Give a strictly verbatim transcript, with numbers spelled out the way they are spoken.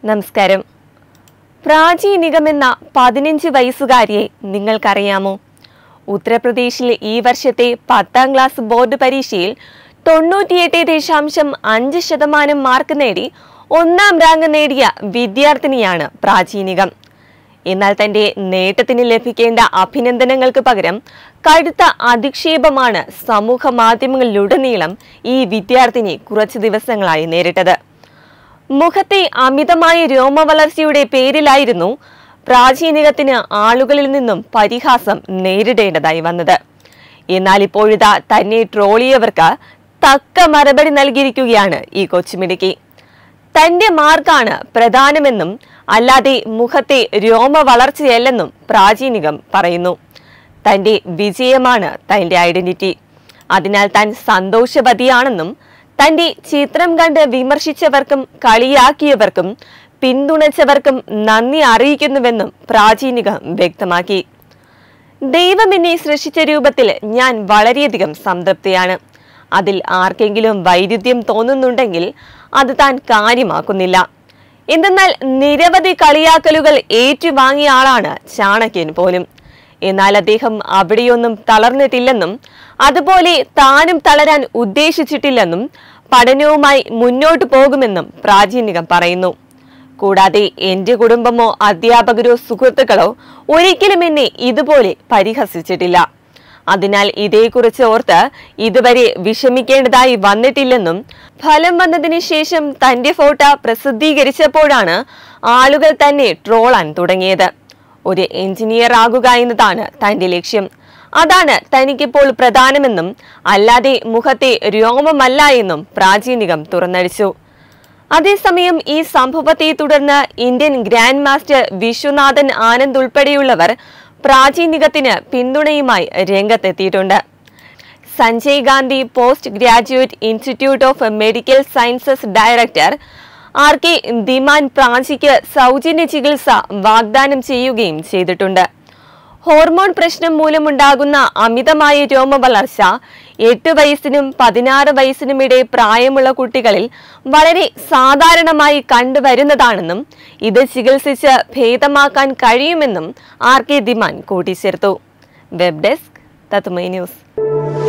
നമസ്കാരം. പ്രാചി നിഗം എന്ന പതിനഞ്ച് വയസ്സുകാരിയെ നിങ്ങൾക്കറിയാമോ? ഉത്തർപ്രദേശിലെ ഈ വർഷത്തെ പത്താം ക്ലാസ് ബോർഡ് പരീക്ഷയിൽ തൊണ്ണൂറ്റിയെട്ട് ദശാംശം അഞ്ച് ശതമാനം മാർക്ക് നേടി ഒന്നാം റാങ്ക് നേടിയ വിദ്യാർത്ഥിനിയാണ് പ്രാചി നിഗം. എന്നാൽ തന്റെ നേട്ടത്തിന് ലഭിക്കേണ്ട അഭിനന്ദനങ്ങൾക്ക് പകരം കടുത്ത അധിക്ഷേപമാണ് സമൂഹ മാധ്യമങ്ങളിലുടനീളം ഈ വിദ്യാർത്ഥിനി കുറച്ചു ദിവസങ്ങളായി നേരിട്ടത്. മുഖത്തെ അമിതമായ രോമവളർച്ചയുടെ പേരിലായിരുന്നു പ്രാചി നിഗത്തിന് ആളുകളിൽ നിന്നും പരിഹാസം നേരിടേണ്ടതായി വന്നത്. എന്നാൽ ഇപ്പോഴിതാ തന്നെ ട്രോളിയവർക്ക് തക്ക മറുപടി നൽകിയിരിക്കുകയാണ് ഈ കൊച്ചുമിടുക്കി. തന്റെ മാർക്കാണ് പ്രധാനമെന്നും അല്ലാതെ മുഖത്തെ രോമ വളർച്ചയല്ലെന്നും പ്രാചി നിഗം പറയുന്നു. തന്റെ വിജയമാണ് തന്റെ ഐഡന്റിറ്റി. അതിനാൽ താൻ സന്തോഷവതിയാണെന്നും തന്റെ ചിത്രം കണ്ട് വിമർശിച്ചവർക്കും കളിയാക്കിയവർക്കും പിന്തുണച്ചവർക്കും നന്ദി അറിയിക്കുന്നുവെന്നും പ്രാചി നിഗം വ്യക്തമാക്കി. ദൈവം എന്നെ സൃഷ്ടിച്ച രൂപത്തിൽ ഞാൻ വളരെയധികം സംതൃപ്തിയാണ്. അതിൽ ആർക്കെങ്കിലും വൈരുദ്ധ്യം തോന്നുന്നുണ്ടെങ്കിൽ അത് താൻ കാര്യമാക്കുന്നില്ല. എന്തെന്നാൽ നിരവധി കളിയാക്കലുകൾ ഏറ്റുവാങ്ങിയ ആളാണ് ചാണക്യൻ പോലും. എന്നാൽ അദ്ദേഹം അവിടെയൊന്നും തളർന്നിട്ടില്ലെന്നും അതുപോലെ താനും തളരാൻ ഉദ്ദേശിച്ചിട്ടില്ലെന്നും പഠനവുമായി മുന്നോട്ടു പോകുമെന്നും പ്രാചി നിഗം പറയുന്നു. കൂടാതെ എന്റെ കുടുംബമോ അധ്യാപകരോ സുഹൃത്തുക്കളോ ഒരിക്കലും എന്നെ ഇതുപോലെ പരിഹസിച്ചിട്ടില്ല. അതിനാൽ ഇതേക്കുറിച്ച് ഓർത്ത് ഇതുവരെ വിഷമിക്കേണ്ടതായി വന്നിട്ടില്ലെന്നും ഫലം വന്നതിന് ശേഷം തന്റെ ഫോട്ടോ പ്രസിദ്ധീകരിച്ചപ്പോഴാണ് ആളുകൾ തന്നെ ട്രോളാൻ തുടങ്ങിയത്. ഒരു എഞ്ചിനീയർ ആകുക എന്നതാണ് തന്റെ ലക്ഷ്യം. അതാണ് തനിക്കിപ്പോൾ പ്രധാനമെന്നും അല്ലാതെ മുഖത്തെ രോമമല്ല എന്നും പ്രാചി നിഗം തുറന്നടിച്ചു. അതേസമയം ഈ സംഭവത്തെ തുടർന്ന് Indian grand master Viswanathan Anand ഉൾപ്പെടെയുള്ളവർ പ്രാചി നിഗത്തിന് പിന്തുണയുമായി രംഗത്തെത്തിയിട്ടുണ്ട്. Sanjay Gandhi post graduate institute of medical sciences director R K Dhiman പ്രാചിക്ക് സൗജന്യ ചികിത്സ വാഗ്ദാനം ചെയ്യുകയും ചെയ്തിട്ടുണ്ട്. ഹോർമോൺ പ്രശ്നം മൂലമുണ്ടാകുന്ന അമിതമായ രോമവളർച്ച എട്ട് വയസ്സിനും പതിനാറ് വയസ്സിനുമിടെ പ്രായമുള്ള കുട്ടികളിൽ വളരെ സാധാരണമായി കണ്ടുവരുന്നതാണെന്നും ഇത് ചികിത്സിച്ച് ഭേദമാക്കാൻ കഴിയുമെന്നും ആർ കെ ധിമാൻ കൂട്ടിച്ചേർത്തു. Web desk Tatwamayi news.